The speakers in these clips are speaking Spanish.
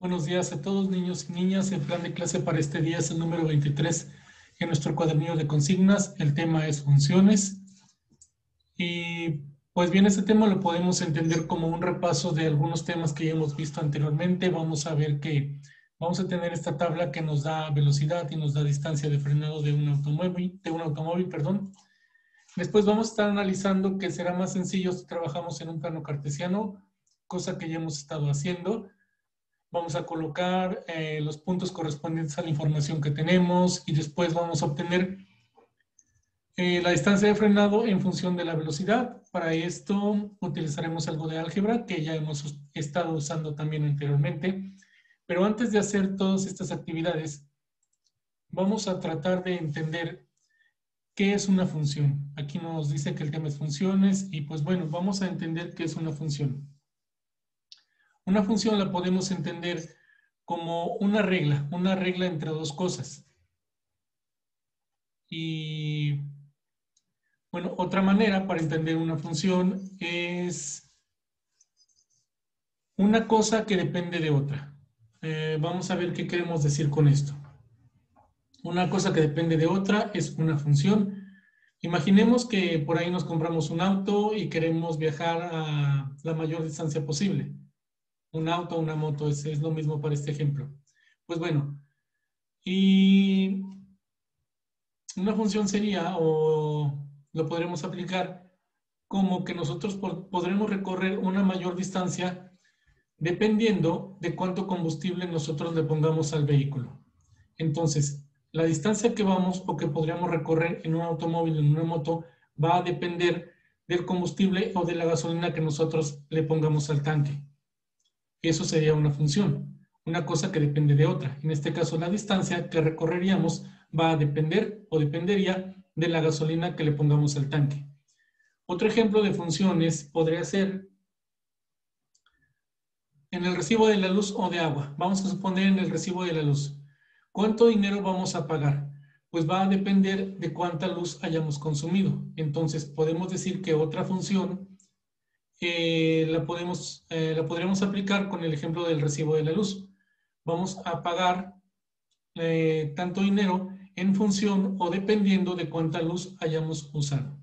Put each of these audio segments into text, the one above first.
Buenos días a todos, niños y niñas. El plan de clase para este día es el número 23 en nuestro cuadernillo de consignas. El tema es funciones. Y pues bien, este tema lo podemos entender como un repaso de algunos temas que ya hemos visto anteriormente. Vamos a ver que vamos a tener esta tabla que nos da velocidad y nos da distancia de frenado de un automóvil, perdón. Después vamos a estar analizando que será más sencillo si trabajamos en un plano cartesiano, cosa que ya hemos estado haciendo. Vamos a colocar los puntos correspondientes a la información que tenemos y después vamos a obtener la distancia de frenado en función de la velocidad. Para esto utilizaremos algo de álgebra que ya hemos estado usando también anteriormente. Pero antes de hacer todas estas actividades, vamos a tratar de entender qué es una función. Aquí nos dice que el tema es funciones y pues bueno, vamos a entender qué es una función. Una función la podemos entender como una regla entre dos cosas. Y bueno, otra manera para entender una función es una cosa que depende de otra. Vamos a ver qué queremos decir con esto. Una cosa que depende de otra es una función. Imaginemos que por ahí nos compramos un auto y queremos viajar a la mayor distancia posible. Un auto o una moto es lo mismo para este ejemplo. Pues bueno, y una función sería, o lo podremos aplicar, como que nosotros podremos recorrer una mayor distancia dependiendo de cuánto combustible nosotros le pongamos al vehículo. Entonces, la distancia que vamos o que podríamos recorrer en un automóvil, en una moto, va a depender del combustible o de la gasolina que nosotros le pongamos al tanque. Eso sería una función, una cosa que depende de otra. En este caso, la distancia que recorreríamos va a depender o dependería de la gasolina que le pongamos al tanque. Otro ejemplo de funciones podría ser en el recibo de la luz o de agua. Vamos a suponer en el recibo de la luz. ¿Cuánto dinero vamos a pagar? Pues va a depender de cuánta luz hayamos consumido. Entonces, podemos decir que otra función la podríamos aplicar con el ejemplo del recibo de la luz. Vamos a pagar tanto dinero en función o dependiendo de cuánta luz hayamos usado.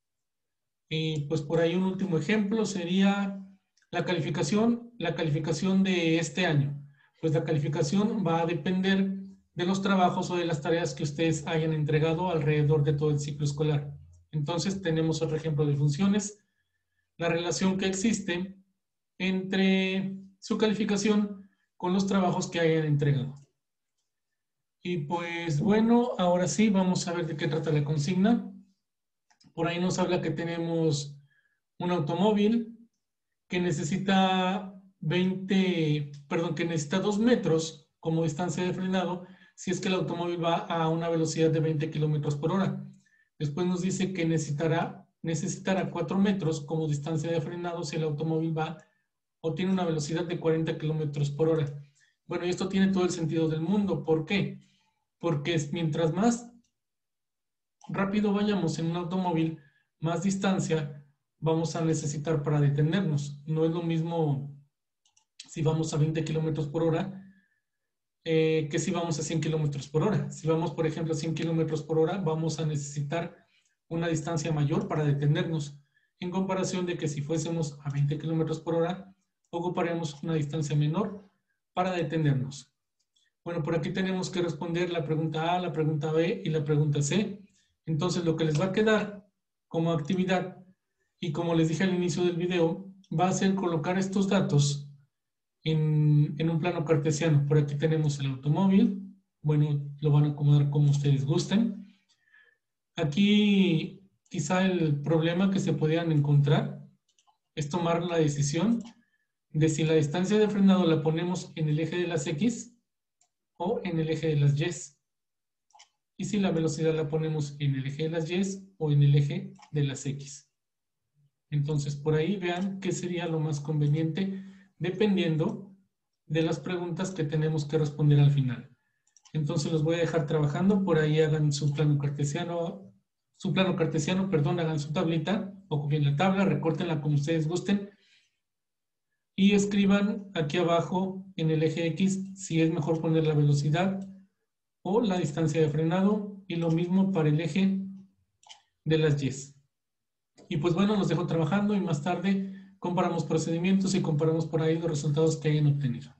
Y pues por ahí un último ejemplo sería la calificación de este año. Pues la calificación va a depender de los trabajos o de las tareas que ustedes hayan entregado alrededor de todo el ciclo escolar. Entonces tenemos otro ejemplo de funciones, la relación que existe entre su calificación con los trabajos que hayan entregado. Y pues bueno, ahora sí, vamos a ver de qué trata la consigna. Por ahí nos habla que tenemos un automóvil que necesita que necesita 2 metros como distancia de frenado si es que el automóvil va a una velocidad de 20 kilómetros por hora. Después nos dice que necesitará 4 metros como distancia de frenado si el automóvil va o tiene una velocidad de 40 kilómetros por hora. Bueno, y esto tiene todo el sentido del mundo. ¿Por qué? Porque mientras más rápido vayamos en un automóvil, más distancia vamos a necesitar para detenernos. No es lo mismo si vamos a 20 kilómetros por hora que si vamos a 100 kilómetros por hora. Si vamos, por ejemplo, a 100 kilómetros por hora, vamos a necesitar una distancia mayor para detenernos, en comparación de que si fuésemos a 20 kilómetros por hora, ocuparíamos una distancia menor para detenernos. Bueno, por aquí tenemos que responder la pregunta A, la pregunta B y la pregunta C. Entonces, lo que les va a quedar como actividad, y como les dije al inicio del video, va a ser colocar estos datos en un plano cartesiano. Por aquí tenemos el automóvil. Bueno, lo van a acomodar como ustedes gusten. Aquí quizá el problema que se podían encontrar es tomar la decisión de si la distancia de frenado la ponemos en el eje de las X o en el eje de las Y. Y si la velocidad la ponemos en el eje de las Y o en el eje de las X. Entonces, por ahí vean qué sería lo más conveniente dependiendo de las preguntas que tenemos que responder al final. Entonces, los voy a dejar trabajando. Por ahí hagan su plano cartesiano, hagan su tablita, ocupen la tabla, recórtenla como ustedes gusten. Y escriban aquí abajo en el eje X si es mejor poner la velocidad o la distancia de frenado, y lo mismo para el eje de las Y. Y pues bueno, los dejo trabajando y más tarde comparamos procedimientos y comparamos por ahí los resultados que hayan obtenido.